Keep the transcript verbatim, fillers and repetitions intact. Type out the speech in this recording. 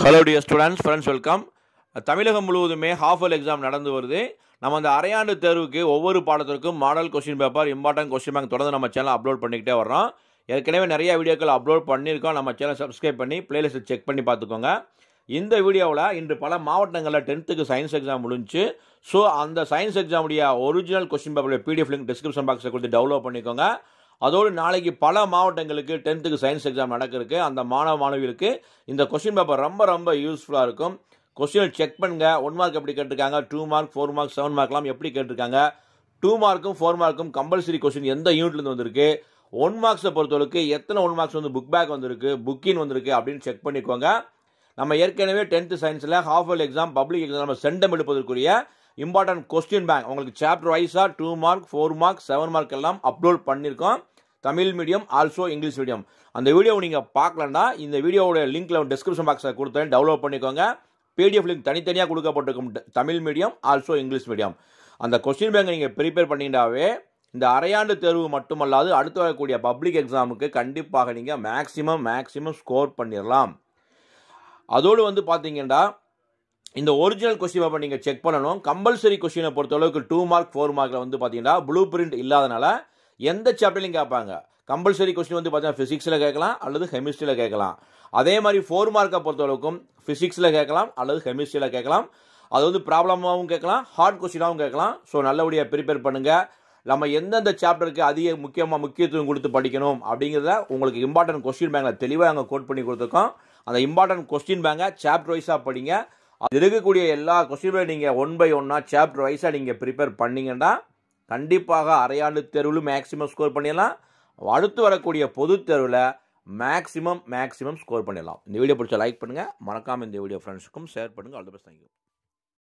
Hello dear students, friends, welcome. தமிழகம் முழுவதுமே half yearly exam நடந்து வருது. நம்ம அந்த அரையாண்டு தேர்வுக்கு ஒவ்வொரு பாடத்திற்கும் model question paper, important question bank தொடர்ந்து நம்ம சேனல் அப்லோட் பண்ணிக்கிட்டே வரோம். ஏற்கனவே நிறைய வீடியோக்கள் அப்லோட் பண்ணியிருக்கோம். நம்ம சேனல் சப்ஸ்கிரைப் பண்ணி பிளேலிஸ்ட் செக் பண்ணி பார்த்துக்கோங்க. இந்த வீடியோவில் இன்று பல மாவட்டங்களில் டென்த்துக்கு சயின்ஸ் எக்ஸாம் முடிஞ்சு. ஸோ அந்த சயின்ஸ் எக்ஸாமுடைய ஒரிஜினல் கொஸ்டின் பேப்பருடைய பிடிஎஃப் லிங்க் டிஸ்கிரிப்ஷன் பாக்ஸில் கொடுத்து டவுன்லோட் பண்ணிக்கோங்க. அதோடு நாளைக்கு பல மாவட்டங்களுக்கு டென்த்துக்கு சயின்ஸ் எக்ஸாம் நடக்கிறதுக்கு அந்த மாணவ மாணவிகளுக்கு இந்த கொஸ்டின் பேப்பர் ரொம்ப ரொம்ப யூஸ்ஃபுல்லாக இருக்கும். கொஸ்டின் செக் பண்ணுங்க. ஒன் மார்க் எப்படி கேட்டிருக்காங்க, two mark, four mark, seven மார்க்லாம் எப்படி கேட்டிருக்காங்க, டூ மார்க்கும் ஃபோர் மார்க்கும் கம்பல்சரி கொஸ்டின் எந்த யூனிட்லேருந்து வந்திருக்கு, ஒன் மார்க்ஸை பொறுத்தவரைக்கு எத்தனை ஒன் மார்க்ஸ் வந்து புக் பேக் வந்திருக்கு, புக்கின் வந்திருக்கு அப்படின்னு செக் பண்ணிக்கோங்க. நம்ம ஏற்கனவே டென்த்து சயின்ஸில் half yearly exam, public exam நம்ம சென்டம் எடுப்பதற்குரிய இம்பார்ட்டன்ட் கொஸ்டின் பேங்க் உங்களுக்கு சாப்டர் வைஸாக two mark, four mark, seven mark எல்லாம் அப்லோட் பண்ணியிருக்கோம். Tamil medium, also English medium. அந்த வீடியோவை நீங்கள் பார்க்கலன்னா இந்த வீடியோவோட லிங்க்கில் டிஸ்கிரிப்ஷன் பாக்ஸில் கொடுத்தேன், டவுன்லோட் பண்ணிக்கோங்க. பிடிஎஃப் லிங்க் தனித்தனியாக கொடுக்கப்பட்டிருக்கும் Tamil medium, also English medium. அந்த கொஸ்டின் பேங்க் நீங்கள் ப்ரிப்பேர் பண்ணிட்டாவே இந்த அரையாண்டு தேர்வு மட்டுமல்லாது அடுத்து வரக்கூடிய பப்ளிக் எக்ஸாமுக்கு கண்டிப்பாக நீங்கள் மேக்ஸிமம் மேக்ஸிமம் ஸ்கோர் பண்ணிடலாம். அதோடு வந்து பார்த்தீங்கன்னா இந்த ஒரிஜினல் கொஸ்டின் பேப்பர் நீங்கள் செக் பண்ணணும். கம்பல்சரி கொஸ்டினை பொறுத்தளவுக்கு டூ மார்க், ஃபோர் மார்க்கில் வந்து பார்த்தீங்கன்னா ப்ளூ பிரிண்ட் இல்லாதனால எந்த சாப்டர்லையும் கேட்பாங்க. கம்பல்சரி கொஸ்டின் வந்து பார்த்தீங்கன்னா ஃபிசிக்ஸில் கேட்கலாம் அல்லது கெமிஸ்ட்ரியில் கேட்கலாம். அதே மாதிரி ஃபோர் மார்க்கை பொறுத்தளவுக்கும் ஃபிசிக்ஸில் கேட்கலாம் அல்லது கெமிஸ்ட்ரியில் கேட்கலாம். அது வந்து ப்ராப்ளமாகவும் கேட்கலாம், ஹார்ட் கொஸ்டினாகவும் கேட்கலாம். ஸோ நல்லபடியாக ப்ரிப்பேர் பண்ணுங்கள். நம்ம எந்தெந்த சாப்டருக்கு அதிக முக்கியமாக முக்கியத்துவம் கொடுத்து படிக்கணும் அப்படிங்கிறத உங்களுக்கு இம்பார்ட்டன்ட் கொஸ்டின் பேங்கில் தெளிவாக நாங்கள் கோட் பண்ணி கொடுத்துருக்கோம். அந்த இம்பார்ட்டன்ட் கொஸ்டின் பேங்கை சாப்டர் வைஸாக படிங்க. அது இருக்கக்கூடிய எல்லா கொஸ்டின் பேங்க் நீங்கள் ஒன் பை ஒன்னாக சாப்டர் வைஸாக நீங்கள் ப்ரிப்பேர் பண்ணிங்கன்னா கண்டிப்பாக அரையாண்டு தேர்வில் மேக்ஸிமம் ஸ்கோர் பண்ணிடலாம். அடுத்து வரக்கூடிய பொது தேர்வில் மேக்ஸிமம் மேக்ஸிமம் ஸ்கோர் பண்ணிடலாம். இந்த வீடியோ பிடிச்சா லைக் பண்ணுங்கள். மறக்காமல் இந்த வீடியோ ஃப்ரெண்ட்ஸுக்கும் ஷேர் பண்ணுங்கள். All the best. தேங்க்யூ.